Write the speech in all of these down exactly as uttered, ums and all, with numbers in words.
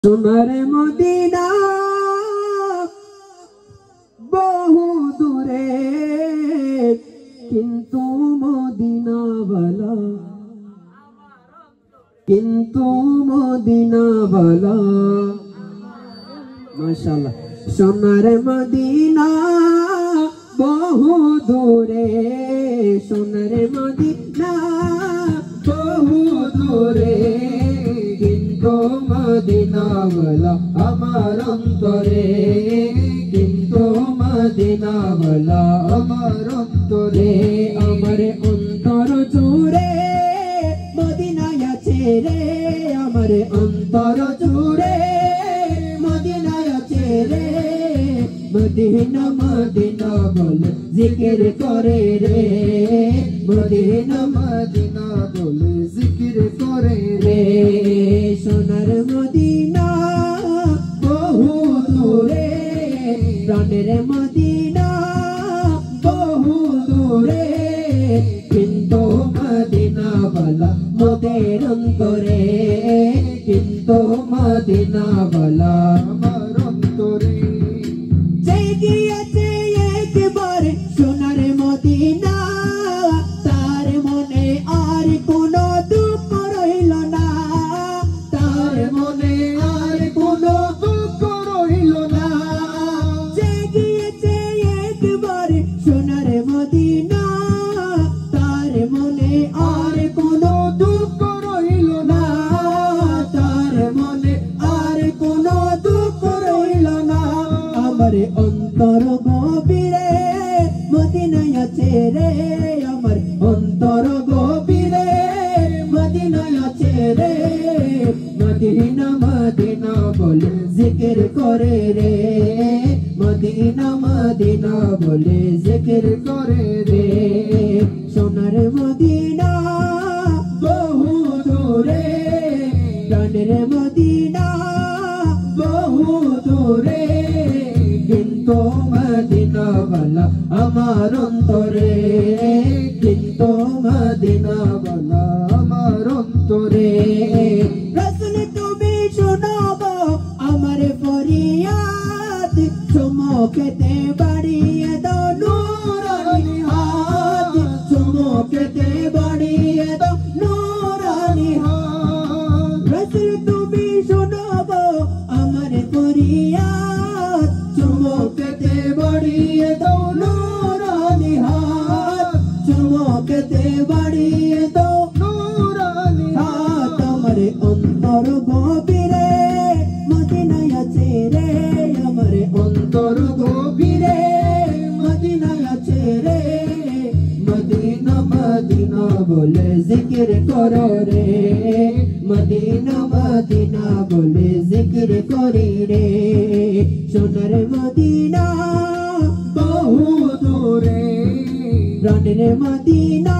তোমার মদিনা বহু দূরে, কিন্তু মদিনা বালা, কিন্তু মদিনা বালা। মাশাআল্লাহ। সোনার মদিনা বহু দূরে, সোনার মদিনা বহু দূরে, কিন্তু মদিনা বালা আমার অন্তরে, কিন্তু মদিনা বালা আমার অন্তরে। আমার অন্তর জুড়ে মদিনায় আছে রে, আমার অন্তর জুড়ে মদিনায় আছে রে। মদিনা মদিনা বলে জিকির করে রে, মদিনা মদিনা বলে জিকির করে রে। সোনার মদিনা বহু দূরে, প্রাণের মদিনা বহু দূরে, কিন্তু মদিনা বালা মোদের অন্তরে, কিন্তু মদিনা বালা আমার অন্তরে। যে গিয়েছে একবার সোনার মদিনা, তার মনে আর কোনো দুঃখ রইল না, তার মনে আর কোনো দুঃখ রইল না। যে গিয়েছে একবার সোনার মদিনা, তার মনে আর কোনো দুঃখ রইল না, তার মনে আর কোনো দুঃখ রইল না। আমার অন্তর গভীরে মদিনায় আছে রে, আমার অন্তর গভীরে মদিনায় আছে রে। মদিনা মদিনা বলে জিকির করে রে, মদিনা মদিনা বলে জিকির করে রে। সোনার মদিনা বহু দূরে, প্রাণের মদিনা বহু দূরে, কিন্তু মদিনা বালা আমার অন্তরে, কিন্তু মদিনা বালা আমার অন্তরে। রাসূল তুমি শোনাবো আমার ফরিয়াদ, চমকেতে বাড়িয়ে দাও নূরানি হাত, চমকেতে বাড়িয়ে দাও নূরানি হাত। রাসূল তুমি শোনাবো আমার ফরিয়াদ, চমকেতে বাড়িয়ে দাও নূরানি হাত, চমকেতে বাড়িয়ে দাও নূরানি হাত। আমার অন্তর গভীরে মদিনায় আছে রে, আমার অন্তর গভীরে মদিনায় আছে রে। মদিনা মদিনা বলে জিকির করো রে, মদিনা মদিনা বলে জিকির করি রে। সোনার মদিনা বহু দূরে, প্রাণের মদিনা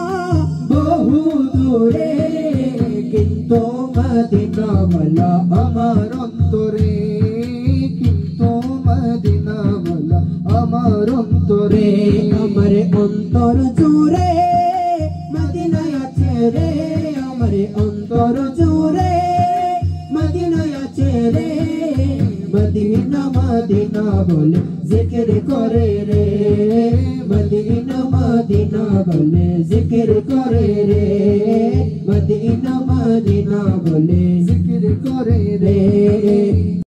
বহু দূরে, কিন্তু মদিনা বালা আমার অন্তরে, কিন্তু মদিনা বালা আমার অন্তরে। আমার অন্তর জুড়ে মদিনায় আছে রে, আমার অন্তর জুড়ে মদিনায় আছে রে। মদিনা মদিনা বলে জিকির করে রে, মদিনা মদিনা বলে জিকির করে রে, মদিনা মদিনা বলে জিকির করে রে।